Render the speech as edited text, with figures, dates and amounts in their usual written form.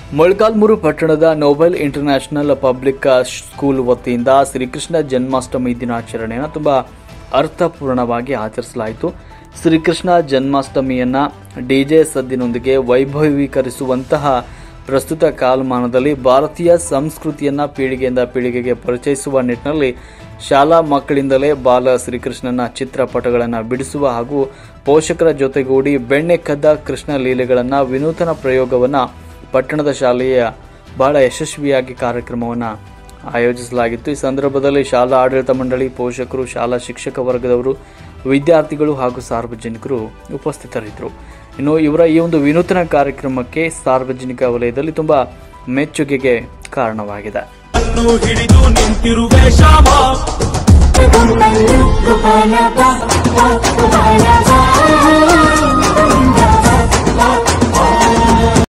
ಮೊಳಕಾಲ್ಮೂರು ಪಟ್ಟಣದ Nobel international public school ವತಿಯಿಂದ ಶ್ರೀಕೃಷ್ಣ ಜನ್ಮಾಷ್ಟಮಿ ದಿನಾಚರಣೆಯನ್ನು ತುಂಬಾ ಅರ್ಥಪೂರ್ಣವಾಗಿ ಆಚರಿಸಲಾಯಿತು. ಶ್ರೀಕೃಷ್ಣ ಜನ್ಮಾಷ್ಟಮಿಯನ್ನ ಡಿಜೆ ಸದ್ದಿನೊಂದಿಗೆ ವೈಭವೀಕರಿಸುವಂತಹ ಪ್ರಸ್ತುತ ಕಾಲಮಾನದಲ್ಲಿ ಭಾರತೀಯ ಸಂಸ್ಕೃತಿಯನ್ನ ಪೀಳಿಗೆಯಿಂದ ಪೀಳಿಗೆಗೆ ಪರಿಚಯಿಸುವ ನಿಟ್ಟಿನಲ್ಲಿ ಶಾಲಾ ಮಕ್ಕಳಿಂದಲೇ ಬಾಲ ಶ್ರೀಕೃಷ್ಣನ ಚಿತ್ರಪಟಗಳನ್ನು ಬಿಡಿಸುವ ಹಾಗೂ ಪೋಷಕರ ಜೊತೆಗೂಡಿ ಬೆಣ್ಣೆ ಕದ್ದ ಕೃಷ್ಣ ಲೀಲೆಗಳನ್ನು ವಿನೂತನ ಪ್ರಯೋಗವನ್ನು ಪಟ್ಟಣದ ಶಾಲೆಯ ಬಹಳ ಯಶಸ್ವಿಯಾಗಿ ಕಾರ್ಯಕ್ರಮವನ್ನು ಆಯೋಜಿಸಲಾಗಿತ್ತು. ಈ ಸಂದರ್ಭದಲ್ಲಿ ಶಾಲಾ ಆಡಳಿತ ಮಂಡಳಿ, ಪೋಷಕರು, ಶಾಲಾ ಶಿಕ್ಷಕ ವರ್ಗದವರು, ವಿದ್ಯಾರ್ಥಿಗಳು ಹಾಗೂ ಸಾರ್ವಜನಿಕರು ಉಪಸ್ಥಿತರಿದ್ದರು. ಇನ್ನು ಇವರ ಈ ಒಂದು ವಿನೂತನ ಕಾರ್ಯಕ್ರಮಕ್ಕೆ ಸಾರ್ವಜನಿಕ ವಲಯದಲ್ಲಿ ತುಂಬಾ ಮೆಚ್ಚುಗೆಗೆ ಕಾರಣವಾಗಿದೆ. ಹಿಡಿದು